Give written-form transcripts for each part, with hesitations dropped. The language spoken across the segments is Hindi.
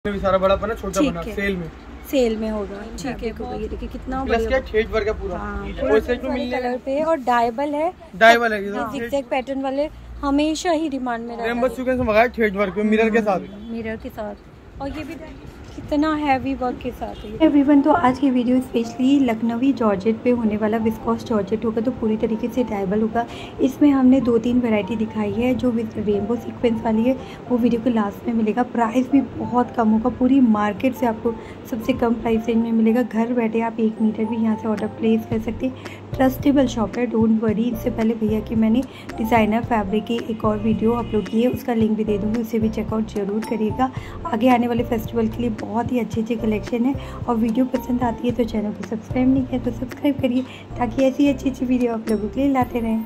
भी सारा बड़ा बना छोटा बना सेल में होगा। ठीक है, ये देखिए कितना बढ़िया पूरा कलर पे और डायबल है ज़िगज़ैग पैटर्न वाले हमेशा ही डिमांड में रहता है मिरर के साथ। और ये भी कितना हैवी वर्क के साथ है एवरीवन। तो आज की वीडियो स्पेशली लखनवी जॉर्जेट पे होने वाला विस्कोस जॉर्जेट होगा, तो पूरी तरीके से डायबल होगा। इसमें हमने 2-3 वैरायटी दिखाई है। जो रेनबो सीक्वेंस वाली है वो वीडियो के लास्ट में मिलेगा। प्राइस भी बहुत कम होगा, पूरी मार्केट से आपको सबसे कम प्राइस रेंज में मिलेगा। घर बैठे आप 1 मीटर भी यहाँ से ऑर्डर प्लेस कर सकते हैं। ट्रस्टेबल शॉप है, डोंट वरी। इससे पहले भैया की मैंने डिज़ाइनर फैब्रिक की एक और वीडियो अपलोड की है, उसका लिंक भी दे दूँगी, उसे भी चेकआउट जरूर करिएगा। आगे आने वाले फेस्टिवल के लिए बहुत ही अच्छी कलेक्शन है। और वीडियो पसंद आती है तो चैनल को सब्सक्राइब नहीं किया तो सब्सक्राइब करिए, ताकि ऐसी अच्छी वीडियो आप लोगों के लिए लाते रहें।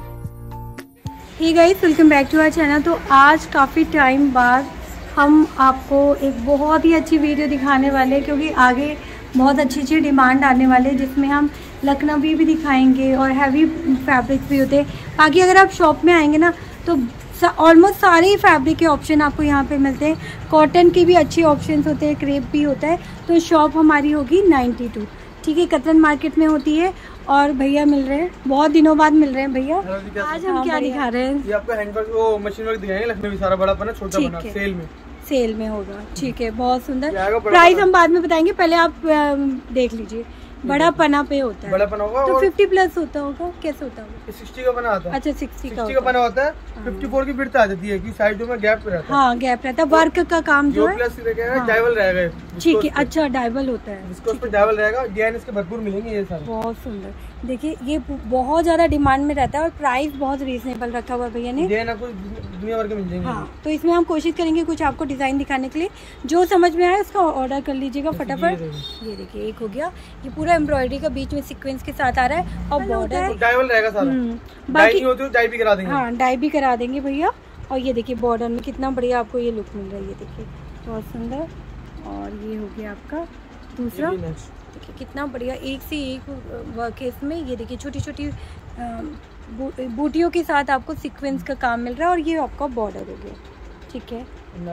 Hey guys, welcome back to our channel. तो आज काफ़ी टाइम बाद हम आपको एक बहुत ही अच्छी वीडियो दिखाने वाले हैं, क्योंकि आगे बहुत अच्छी डिमांड आने वाले हैं, जिसमें हम लखनवी भी दिखाएंगे और हैवी फैब्रिक्स भी होते हैं। बाकी अगर आप शॉप में आएंगे ना तो ऑलमोस्ट सारे ही फैब्रिक के ऑप्शन आपको यहाँ पे मिलते हैं। कॉटन के भी अच्छे ऑप्शंस होते हैं, क्रेप भी होता है। तो शॉप हमारी होगी 92, ठीक है, कतरन मार्केट में होती है। और भैया मिल रहे हैं, बहुत दिनों बाद मिल रहे हैं भैया। आज हम क्या दिखा रहे हैं? ये आपको हैंडवर्क वो मशीन वर्क दिखाएंगे, लखनवी सारा बड़ा बना छोटा बना सेल में होगा। ठीक है, बहुत सुंदर। प्राइस हम बाद में बताएंगे, पहले आप देख लीजिए। बड़ा पना पे होता है, बड़ा पना होगा तो 50 प्लस होता होगा। कैसे होता होगा? 60 का बना आता है। अच्छा, 60 का बना होता है। 54 की बिड्थ आ जाती है कि साइडों में गैप रहता है। हाँ, गैप रहता है। वर्क का काम जो है प्लस डायबल रहेगा। ठीक है, अच्छा डायबल होता है, इसको उस पे डायबल रहेगा। डिजाइन इसके भरपूर मिलेंगे ये सारे, बहुत सुंदर। देखिए ये बहुत ज्यादा डिमांड में रहता है और प्राइस बहुत रीजनेबल रखा हुआ भैया ने। डिजाइन आपको दुनिया भर के मिल जाएंगे। हाँ, तो इसमें हम कोशिश करेंगे कुछ आपको डिजाइन दिखाने के लिए, जो समझ में आए उसका ऑर्डर कर लीजिएगा फटाफट। ये देखिए एक हो गया, ये पूरा एम्ब्रॉयडरी का बीच में सीक्वेंस के साथ आ रहा है और बॉर्डर डायबल रहेगा सारा। बाकी डाई भी करा देंगे। हाँ, डाई भी करा देंगे भैया। और ये देखिए बॉर्डर में कितना बढ़िया आपको ये लुक मिल रहा है। ये देखिए बहुत सुंदर। और ये हो गया आपका दूसरा, देखिए कितना बढ़िया, एक से एक वर्क है इसमें। ये देखिए छोटी छोटी बूटियों के साथ आपको सीक्वेंस का काम मिल रहा है। और ये आपका बॉर्डर हो गया। ठीक है,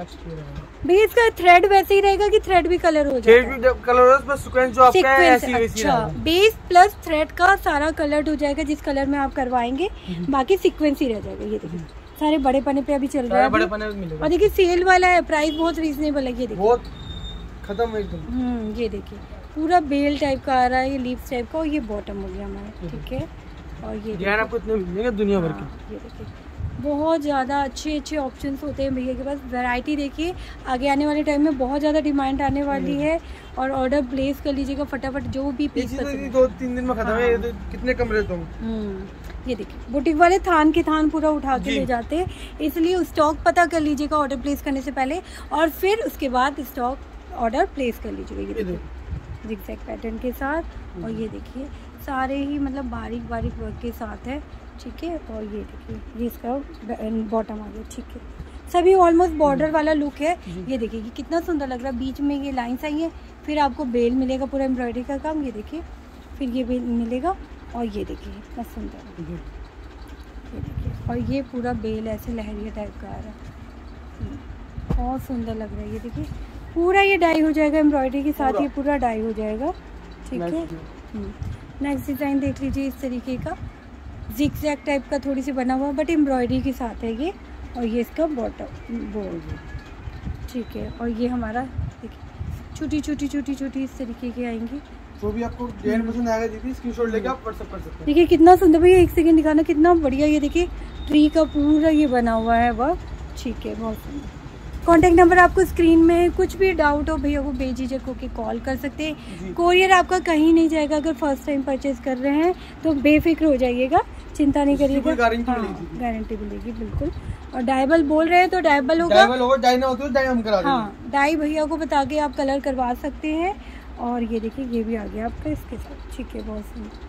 भैया इसका थ्रेड वैसे ही रहेगा कि थ्रेड भी कलर हो जाएगा? कलर सीक्वेंस जो आपका है ऐसी वैसी। अच्छा, बेस प्लस थ्रेड का सारा कलर हो जाएगा जिस कलर में आप करवाएंगे, बाकी सीक्वेंस ही रह जाएगा। ये देखिए सारे बड़े पने पे अभी चल रहा है, बड़े पने मिलेगा। और देखिए सेल वाला है, प्राइस बहुत रीजनेबल है। ये देखिए बहुत खत्म एकदम। ये देखिए पूरा बेल टाइप का आ रहा है, ये लीव्स टाइप का। और ये बॉटम हो गया हमारा। ठीक है, और ये आपको इतने मिलेंगे दुनिया भर के। ये देखिए बहुत ज़्यादा अच्छे ऑप्शंस होते हैं भैया के पास। वैरायटी देखिए, आगे आने वाले टाइम में बहुत ज़्यादा डिमांड आने वाली है। और ऑर्डर प्लेस कर लीजिएगा फटाफट, जो भी पीस 2-3 दिन में खत्म है। तो कितने कम रेट होंगे? ये देखिए बुटीक वाले थान के थान पूरा उठा के ले जाते हैं, इसलिए स्टॉक पता कर लीजिएगा ऑर्डर प्लेस करने से पहले, और फिर उसके बाद स्टॉक ऑर्डर प्लेस कर लीजिएगा। ये देखिए ज़िगज़ैग पैटर्न के साथ। और ये देखिए सारे ही मतलब बारीक वर्क के साथ है। ठीक है, और ये देखिए ये इसका बॉटम आ गया। ठीक है, सभी ऑलमोस्ट बॉर्डर वाला लुक है। ये देखिए ये कितना सुंदर लग रहा है, बीच में ये लाइंस आई है, फिर आपको बेल मिलेगा पूरा एम्ब्रॉयडरी का काम। ये देखिए फिर ये बेल मिलेगा। और ये देखिए कितना सुंदर, ये देखिए। और ये पूरा बेल ऐसे लहरिया टाइप का आ रहा है, बहुत सुंदर लग रहा है। ये देखिए पूरा ये डाई हो जाएगा एम्ब्रॉयडरी के साथ, ये पूरा डाई हो जाएगा। ठीक है, नेक्स्ट डिज़ाइन देख लीजिए, इस तरीके का ज़िगज़ैग टाइप का थोड़ी सी बना हुआ, बट एम्ब्रॉयडरी के साथ है ये। और ये इसका बॉटम बोर्ड। ठीक है, और ये हमारा देखिए छोटी इस तरीके की आएंगी। जो भी आपको डिजाइन पसंद आएगा दीदी, स्क्रीनशॉट लेके आप व्हाट्सएप कर सकते हैं। देखिए कितना सुंदर भैया, एक सेकंड दिखाना, कितना बढ़िया। ये देखिए ट्री का पूरा ये बना हुआ है वर्क। ठीक है, बहुत सुंदर। कॉन्टैक्ट नंबर आपको स्क्रीन में है, कुछ भी डाउट हो भैया को बेझिझक होकर कॉल कर सकते हैं। कोरियर आपका कहीं नहीं जाएगा। अगर फर्स्ट टाइम परचेज कर रहे हैं तो बेफिक्र हो जाइएगा, चिंता नहीं करिएगा, गारंटी मिलेगी बिल्कुल। और डायबल बोल रहे हैं तो डायबल होगा, डाई ना होती है डाई हम करा देंगे। हाँ, डाई भैया को बता के आप कलर करवा सकते हैं। और ये देखिए ये भी आ गया आपका इसके साथ। ठीक है, बहुत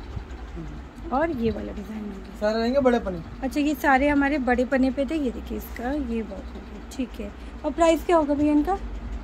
सुंदर। और ये वाला डिजाइन सारे रहेंगे बड़े पने। अच्छा, ये सारे हमारे बड़े पने पे थे। ये देखिए इसका ये बहुत। ठीक है, और प्राइस क्या होगा भैया इनका?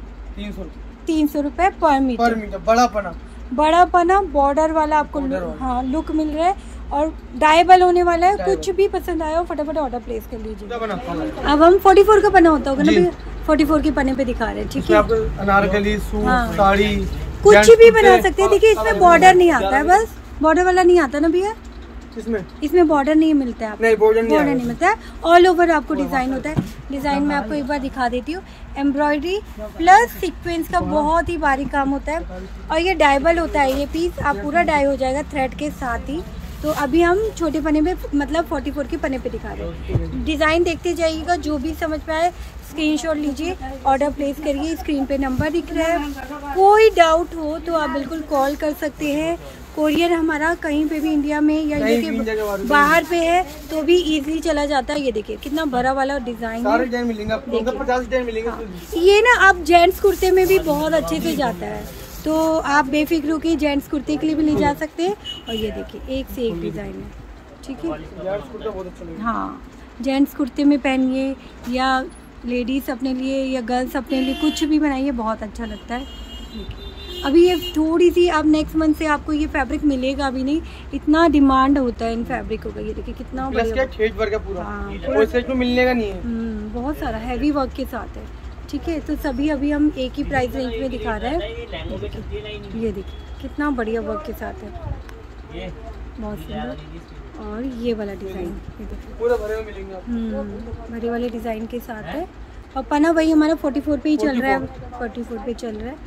300 रुपये पर मीटर। बड़ा पना बॉर्डर वाला आपको हाँ लुक मिल रहा है। और डायबल होने वाला है। कुछ भी पसंद आया हो फटाफट ऑर्डर प्लेस कर लीजिए। अब हम 44 का बना होता होगा ना भैया? 44 के पन्ने पे दिखा रहे हैं। ठीक है, अनारकली सूट, साड़ी कुछ भी बना सकते हैं। देखिए इसमें बॉर्डर नहीं आता है, बस बॉर्डर वाला नहीं आता ना भैया, इसमें बॉर्डर नहीं मिलता है, नहीं बॉर्डर नहीं मिलता है। ऑल ओवर आपको डिजाइन होता है। डिजाइन में आपको एक बार दिखा देती हूँ, एम्ब्रॉयडरी प्लस सीक्वेंस का बहुत ही बारीक काम होता है। और ये डायबल होता है, ये पीस आप पूरा डाई हो जाएगा थ्रेड के साथ ही। तो अभी हम छोटे पन्ने पे मतलब 44 के पन्ने पे दिखा रहे हैं। डिज़ाइन देखते जाइएगा, जो भी समझ में आए स्क्रीनशॉट लीजिए, ऑर्डर प्लेस करिए। स्क्रीन पे नंबर दिख रहा है, कोई डाउट हो तो आप बिल्कुल कॉल कर सकते हैं। कोरियर हमारा कहीं पे भी इंडिया में या ये के बाहर पे है तो भी इजीली चला जाता है। ये देखिए कितना बड़ा वाला डिजाइन है, 50 डिजाइन मिलेंगे। ये ना आप जेंट्स कुर्ते में भी बहुत अच्छे से जाता है, तो आप बेफिक्र होकर जेंट्स कुर्ते के लिए भी ले जा सकते हैं। और ये देखिए एक से एक डिज़ाइन है। ठीक है, हाँ जेंट्स कुर्ते में पहनिए या लेडीज़ अपने लिए या गर्ल्स अपने लिए कुछ भी बनाइए, बहुत अच्छा लगता है। अभी ये थोड़ी सी अब नेक्स्ट मंथ से आपको ये फैब्रिक मिलेगा भी नहीं, इतना डिमांड होता है इन फैब्रिकों का। ये देखिए कितना बढ़िया पूरा, हाँ, मिलने नहीं है। बहुत सारा हैवी वर्क के साथ है। ठीक है, तो सभी अभी हम एक ही प्राइस रेंज में दिखा रहे हैं। ये देखिए कितना बढ़िया वर्क के साथ है, बहुत सुंदर। और ये वाला डिज़ाइन पूरा भरे में मिलेंगे आपको, भरे वाले डिज़ाइन के साथ है। और पन्ना वही हमारा 44 पे ही चल रहा है, 44 पे चल रहा है।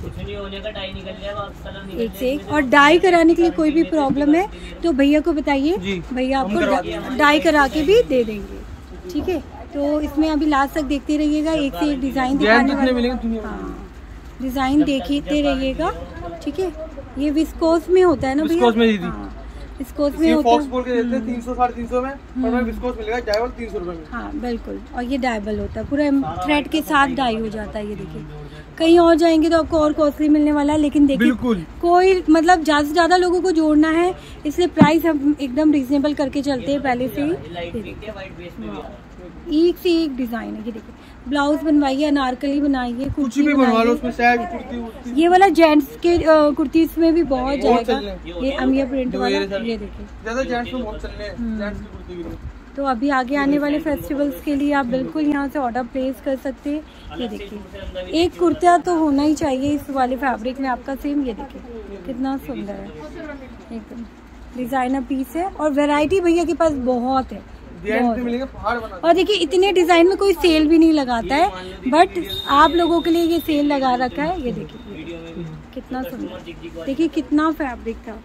एक से एक। और डाई कराने के लिए कोई भी प्रॉब्लम है तो भैया को बताइए, भैया आपको डाई करा के भी दे देंगे। ठीक है, तो इसमें अभी लास्ट तक देखते रहिएगा, एक से एक डिज़ाइन दिखाने वाले। हाँ, डिज़ाइन देखते रहिएगा। ठीक है, ये विस्कोस में होता है ना भैया, विस्कोस में होता है, 300 350 में, और विस्कोस मिलेगा डायबल 300 रुपए में। हाँ बिल्कुल, और ये डायबल होता है, पूरा थ्रेड के साथ डाई हो जाता है। ये देखिए कहीं और जाएंगे तो आपको और कॉस्टली मिलने वाला है, लेकिन देखिए कोई मतलब ज़्यादा से ज़्यादा लोगों को जोड़ना है, इसलिए प्राइस हम एकदम रीजनेबल करके चलते हैं पहले से ही। एक से एक डिज़ाइन है। ये देखिए ब्लाउज बनवाइए, अनारकली बनाइए, कुछ भी बनवा लो उसमें, शायद ये वाला जेंट्स के कुर्तीज में भी बहुत जाएगा, ये अमिया प्रिंट वाला। ये देखिए ज़्यादा जेंट्स में बहुत चल रहे हैं, जेंट्स की कुर्ती भी। तो अभी आगे आने वाले फेस्टिवल्स के लिए आप बिल्कुल यहाँ से ऑर्डर प्लेस कर सकते हैं। ये देखिए एक कुर्ता तो होना ही चाहिए इस वाले फैब्रिक में आपका सेम। ये देखिए कितना सुंदर है, एकदम डिज़ाइनर पीस है। और वैरायटी भैया के पास बहुत है, और देखिए इतने डिज़ाइन में कोई सेल भी नहीं लगाता है, बट आप लोगों के लिए ये सेल लगा रखा है। ये देखिए कितना सुंदर, देखिए कितना फैब्रिक था।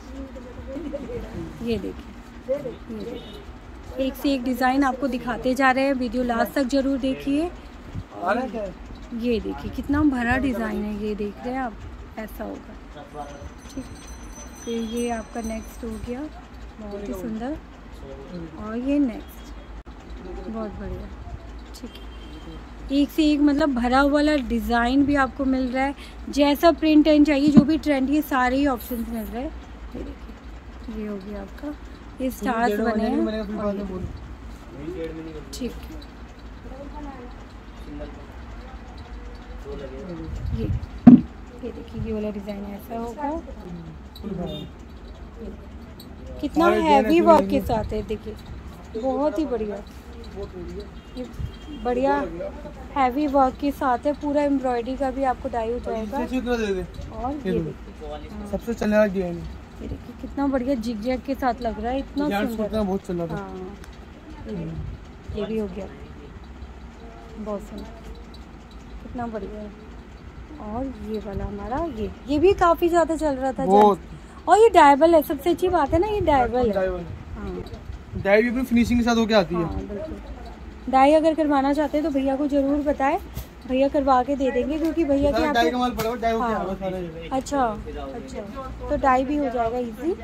ये देखिए एक से एक डिज़ाइन आपको दिखाते जा रहे हैं, वीडियो लास्ट तक जरूर देखिए। ये देखिए कितना भरा डिज़ाइन है, ये देख रहे हैं आप, ऐसा होगा। ठीक, फिर ये आपका नेक्स्ट हो गया, बहुत ही सुंदर। और ये नेक्स्ट बहुत बढ़िया। ठीक है, एक से एक मतलब भरा हुआ डिज़ाइन भी आपको मिल रहा है, जैसा प्रिंट एंड चाहिए, जो भी ट्रेंड, ये सारे ही ऑप्शंस मिल रहे हैं। ये देखिए ये हो गया आपका, ये स्टार्स बने हैं। ठीक, ये देखिए ये वाला डिज़ाइन ऐसा होगा, कितना हैवी वर्क के साथ है। देखिए बहुत ही बढ़िया, ये बढ़िया हैवी वर्क के साथ है, पूरा एम्ब्रॉयडरी का भी आपको डाई हो जाएगा। और ये देखिए सबसे चलने वाला डिजाइन, ये देखिए कितना बढ़िया जिग जैग के साथ लग रहा है, इतना सुंदर, बहुत चल रहा है। हाँ ये भी हो गया, बहुत सुंदर, कितना बढ़िया है। और ये वाला हमारा ये भी काफी ज्यादा चल रहा था बहुत। और ये डायबल है, सबसे अच्छी बात है ना, ये डायबल है। हाँ, डाई भी अपनी फिनिशिंग के साथ होके आती है। हाँ, बिल्कुल। डाई अगर करवाना चाहते हैं तो भैया को जरूर बताएं, भैया करवा के दे देंगे, क्योंकि भैया के यहाँ पे हाँ, अच्छा तो डाई भी हो जाएगा इजी।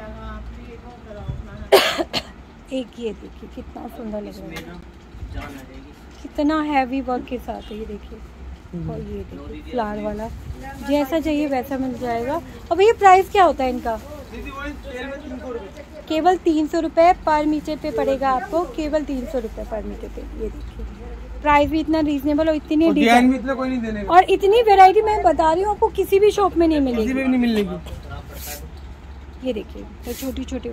एक ये देखिए कितना सुंदर लग रहा है, कितना हैवी वर्क के साथ है। ये देखिए, और ये देखिए फ्लावर वाला, जैसा चाहिए वैसा मिल जाएगा। और भैया प्राइस क्या होता है इनका? केवल 300 रुपये पर मीटर पे पड़ेगा आपको, केवल 300 रुपये पर मीटर पे। ये देखिए प्राइस भी इतना रीजनेबल, और इतनी डिजाइन इतना कोई नहीं देने, और इतनी वैरायटी मैं बता रही हूँ आपको, किसी भी शॉप में नहीं मिलेगी। ये देखिए ये छोटी छोटी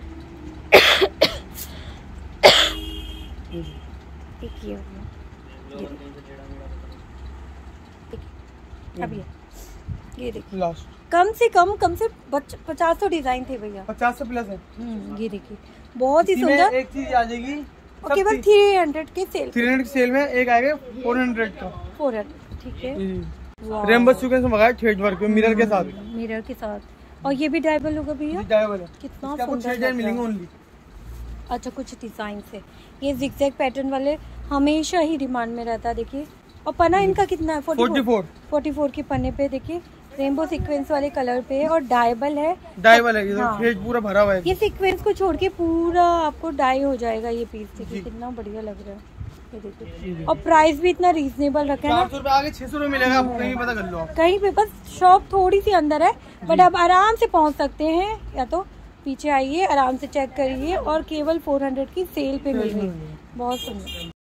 एक ये अभी ये देखिए लास्ट कम से 50 तो डिजाइन थे भैया, 50 से प्लस है। ये देखिए बहुत ही सुंदर। एक चीज आ जाएगी केवल 300 के सेल, 300 के सेल में एक आएगा 400 का, 400। ठीक है, रेनबो सीक्वेंस मंगाया थ्रेड वर्क में मिरर के साथ, मिरर के साथ। और ये भी डायबल होगा भैया, डायबल है। कितना सुंदर मिलेंगे ओनली। अच्छा कुछ डिजाइन से ये जिगजैग पैटर्न वाले हमेशा ही डिमांड में रहता है। देखिए और पन्ना इनका कितना है, 44 के पन्ने पे देखिए रेनबो सीक्वेंस वाले कलर पे, और डायबल है। ये हाँ। पूरा भरा हुआ है। ये सीक्वेंस को छोड़ के पूरा आपको डाई हो जाएगा ये पीस। देखिए कितना बढ़िया लग रहा है, ये देखिए। और प्राइस भी इतना रीजनेबल रखा है ना, 400 रुपए आगे 600 रुपए मिलेगा, आपको कहीं पता कर लो आप। कहीं पे, बस शॉप थोड़ी सी अंदर है बट आप आराम से पहुंच सकते हैं, या तो पीछे आइए आराम से चेक करिए। और केवल 400 की सेल पे मिल रही है, बहुत सुंदर।